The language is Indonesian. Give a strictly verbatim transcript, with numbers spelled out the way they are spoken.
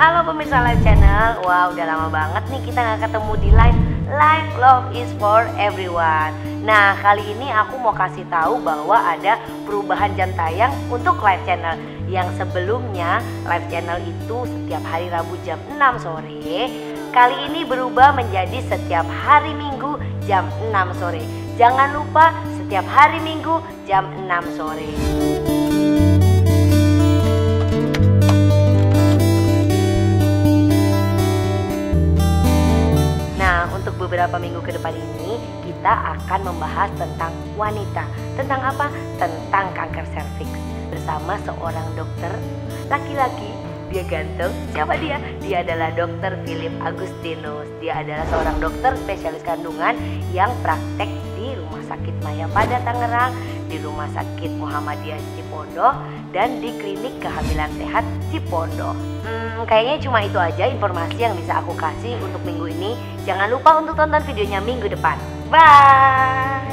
Halo pemirsa Live Channel. Wah, udah lama banget nih kita gak ketemu di live. Live Love is for everyone. Nah, kali ini aku mau kasih tahu bahwa ada perubahan jam tayang untuk Live Channel. Yang sebelumnya Live Channel itu setiap hari Rabu jam enam sore. Kali ini berubah menjadi setiap hari Minggu jam enam sore. Jangan lupa setiap hari Minggu jam enam sore. Untuk beberapa minggu ke depan ini kita akan membahas tentang wanita. Tentang apa? Tentang kanker serviks bersama seorang dokter laki-laki. Dia ganteng. Siapa dia? Dia adalah dokter Philip Agustinus. Dia adalah seorang dokter spesialis kandungan yang praktek di Rumah Sakit Mayapada Tangerang, di Rumah Sakit Muhammadiyah Cipondo, dan di Klinik Kehamilan Sehat Cipondo. Hmm, kayaknya cuma itu aja informasi yang bisa aku kasih untuk minggu ini. Jangan lupa untuk tonton videonya minggu depan. Bye!